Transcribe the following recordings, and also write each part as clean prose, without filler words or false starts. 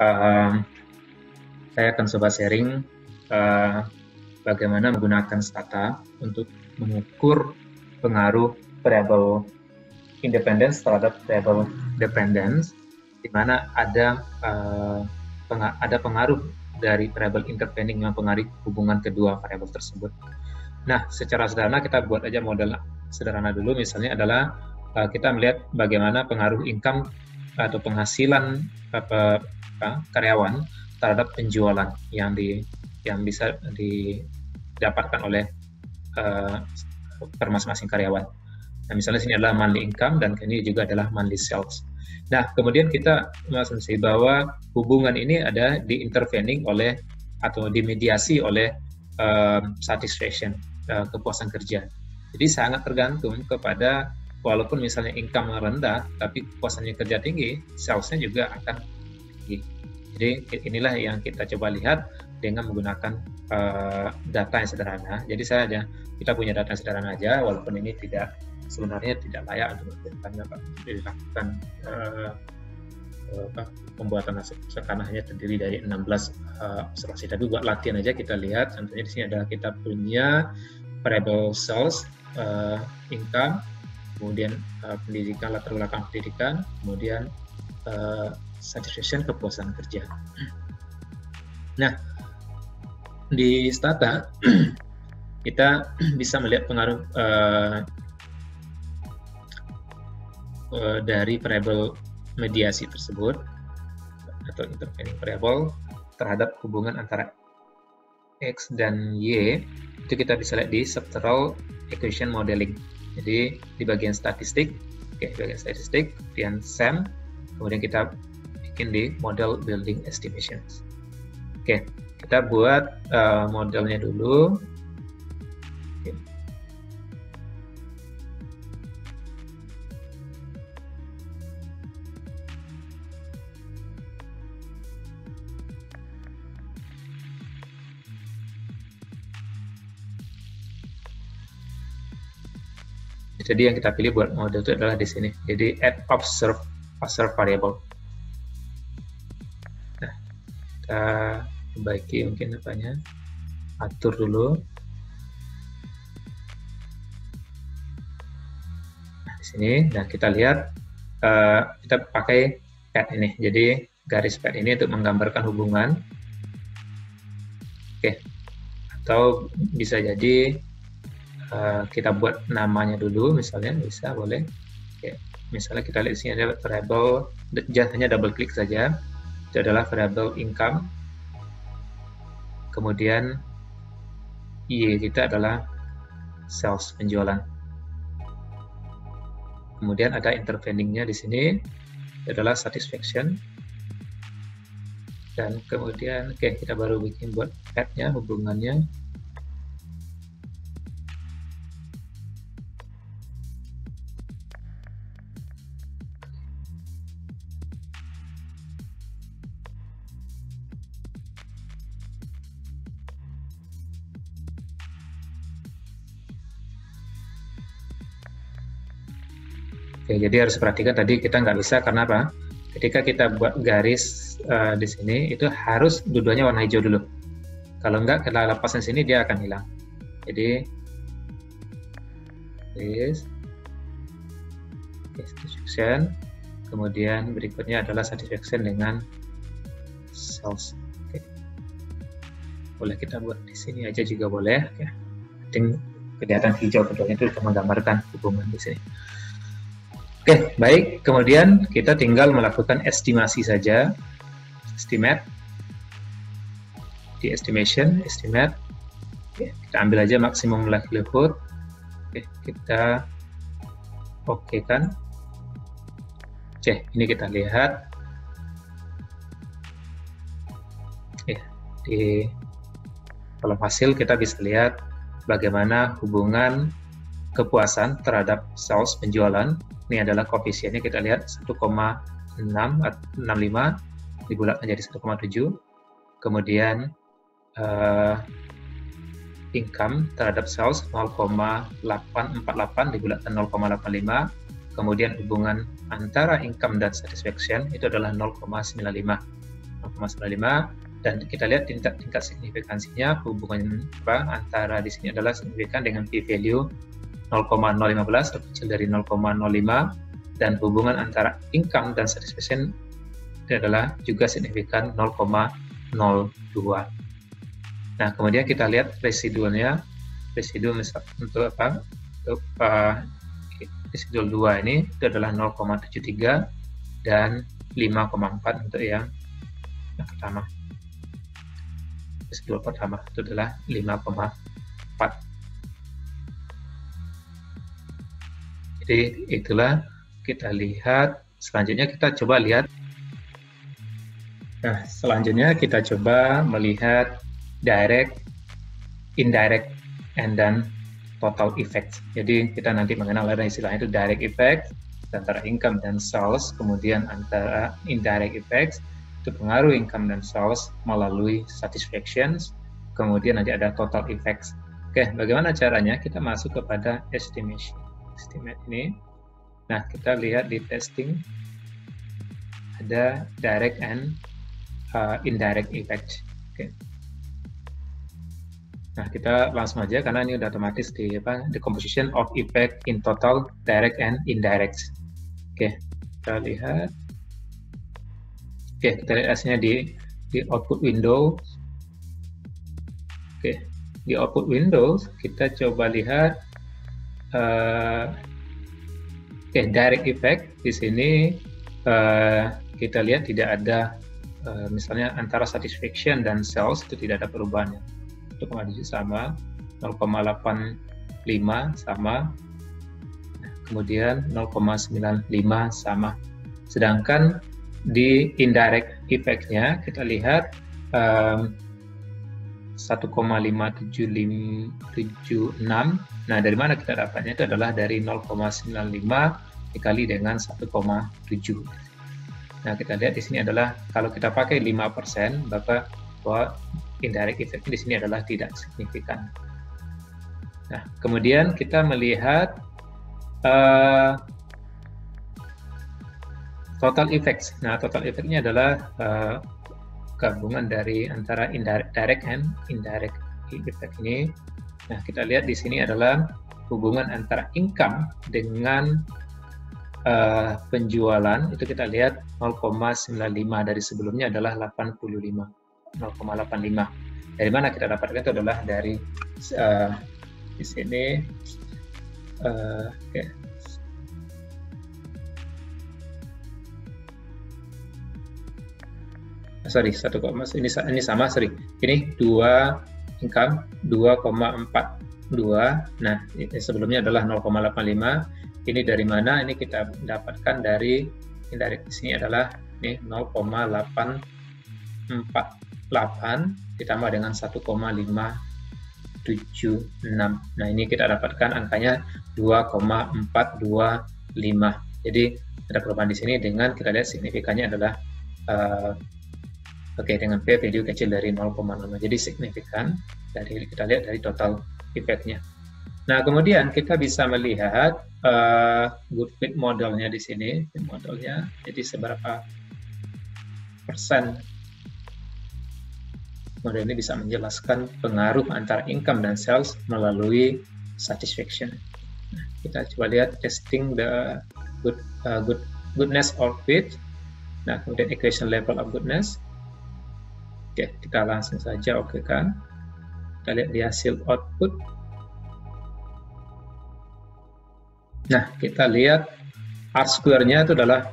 saya akan coba sharing bagaimana menggunakan stata untuk mengukur pengaruh variable independence terhadap variable dependence, di mana ada pengaruh dari variable intervening yang mempengaruhi hubungan kedua variabel tersebut. Nah, secara sederhana kita buat aja model sederhana dulu. Misalnya adalah kita melihat bagaimana pengaruh income atau penghasilan karyawan terhadap penjualan yang bisa didapatkan oleh per masing-masing karyawan. Nah, misalnya sini adalah monthly income dan ini juga adalah monthly sales. Nah, kemudian kita mengasumsi bahwa hubungan ini ada di-intervening oleh atau dimediasi oleh satisfaction, kepuasan kerja. Jadi sangat tergantung kepada, walaupun misalnya income rendah, tapi kepuasannya kerja tinggi, salesnya juga akan tinggi. Jadi inilah yang kita coba lihat dengan menggunakan data yang sederhana. Jadi kita punya data yang sederhana aja, walaupun ini sebenarnya tidak layak untuk dilakukan pembuatan hasil karena hanya terdiri dari 16 observasi. Tapi buat latihan aja kita lihat, contohnya di sini adalah kita punya variable sales, income, kemudian pendidikan, latar belakang pendidikan, kemudian satisfaction, kepuasan kerja. Nah, di stata kita bisa melihat pengaruh dari variable mediasi tersebut atau intervening variable terhadap hubungan antara X dan Y. Itu kita bisa lihat di structural equation modeling. Jadi di bagian statistik, kemudian SEM, kemudian kita bikin di model building estimations. Oke, kita buat modelnya dulu. Jadi yang kita pilih buat model itu adalah di sini. Jadi add observe variable. Nah, kita perbaiki mungkin apanya. Atur dulu. Nah, di sini. Nah, kita lihat kita pakai pad ini. Jadi garis pad ini untuk menggambarkan hubungan. Oke. Atau bisa jadi kita buat namanya dulu, misalnya boleh. Oke. Misalnya kita lihat di sini ada variable, hanya double klik saja. Itu adalah variable income. Kemudian Y kita adalah sales, penjualan. Kemudian ada interveningnya di sini, itu adalah satisfaction. Dan kemudian kita baru bikin buat pad-nya, hubungannya. Oke, jadi harus perhatikan tadi kita nggak bisa, karena apa? Ketika kita buat garis di sini, itu harus dua-duanya warna hijau dulu. Kalau nggak, kita lepaskan sini, dia akan hilang. Jadi, satisfaction, kemudian berikutnya adalah satisfaction dengan sales. Oke. Boleh kita buat di sini aja juga boleh. Oke. Penting kelihatan hijau keduanya itu menggambarkan hubungan di sini. Oke, baik. Kemudian kita tinggal melakukan estimasi saja. Estimate. Di estimate. Oke, kita ambil aja maksimum likelihood. Oke, kita oke kan. Oke, ini kita lihat. Ya, di kolom hasil kita bisa lihat bagaimana hubungan kepuasan terhadap sales, penjualan. Ini adalah koefisiennya, kita lihat 1,665 dibulatkan jadi 1,7. Kemudian income terhadap sales 0,848 dibulatkan 0,85. Kemudian hubungan antara income dan satisfaction itu adalah 0,95. 0,95, dan kita lihat tingkat signifikansinya, hubungan antara di sini adalah signifikan dengan p-value 0,015 atau kecil dari 0,05, dan hubungan antara income dan satisfaction adalah juga signifikan 0,02. Nah, kemudian kita lihat residualnya, residu untuk apa? Untuk residual 2 ini itu adalah 0,73 dan 5,4 untuk yang pertama. Residual pertama itu adalah 5,4. Jadi itulah kita lihat. Selanjutnya kita coba lihat. Nah, selanjutnya kita coba melihat direct, indirect, and then total effect. Jadi kita nanti mengenal ada istilahnya itu direct effect antara income dan sales, kemudian antara indirect effects itu pengaruh income dan sales melalui satisfactions, kemudian nanti ada total effects. Oke, bagaimana caranya? Kita masuk kepada estimate ini. Nah, kita lihat di testing ada direct and indirect effect. Oke. Nah, kita langsung aja karena ini udah otomatis di the composition of effect in total direct and indirect. Oke, kita lihat. Oke, kita lihat hasilnya di output window. Oke, di output window kita coba lihat direct effect di sini kita lihat tidak ada misalnya antara satisfaction dan sales itu tidak ada perubahannya. Untuk kondisi sama 0,85 sama, kemudian 0,95 sama. Sedangkan di indirect effect-nya kita lihat 1,5776. Nah, dari mana kita dapatnya? Itu adalah dari 0,95 dikali dengan 1,7. Nah, kita lihat di sini adalah kalau kita pakai 5%, maka bahwa indirect effect di sini adalah tidak signifikan. Nah, kemudian kita melihat total effects. Nah, total effect-nya adalah gabungan dari antara direct and indirect effect ini. Nah, kita lihat di sini adalah hubungan antara income dengan penjualan. Itu kita lihat 0,95, dari sebelumnya adalah 85, 0,85. Dari mana kita dapatkan? Itu adalah dari di sini. Okay. Sorry, 1, ini sama, sorry. Ini 2 income 2,42. Nah, ini sebelumnya adalah 0,85. Ini dari mana? Ini kita dapatkan dari indirect. Di sini adalah ini 0,848 ditambah dengan 1,576. Nah, ini kita dapatkan angkanya 2,425. Jadi ada perubahan di sini dengan kita lihat signifikannya adalah dengan p-value kecil dari 0,05. Jadi signifikan dari kita lihat dari total effect-nya. Nah, kemudian kita bisa melihat good fit modelnya di sini, modelnya. Jadi seberapa persen model ini bisa menjelaskan pengaruh antara income dan sales melalui satisfaction. Nah, kita coba lihat testing the goodness or fit. Nah, kemudian equation level of goodness. Oke, kita langsung saja kan. Kita lihat di hasil output. Nah, kita lihat R-square-nya itu adalah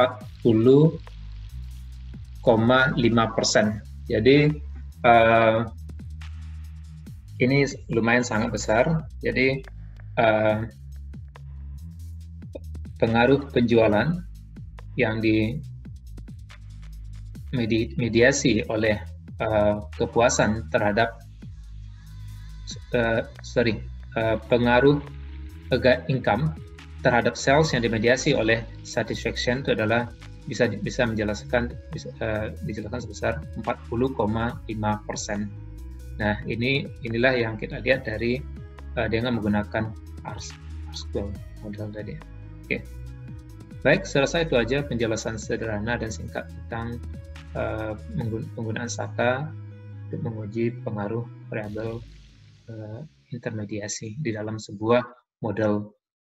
40,5%. Jadi ini lumayan sangat besar. Jadi pengaruh penjualan yang dimediasi oleh kepuasan terhadap pengaruh income terhadap sales yang dimediasi oleh satisfaction itu adalah bisa dijelaskan sebesar 40,5%. Nah, inilah yang kita lihat dari dengan menggunakan R-square model tadi. Oke. Baik, selesai itu aja penjelasan sederhana dan singkat tentang penggunaan SAKA untuk menguji pengaruh variabel intermediasi di dalam sebuah model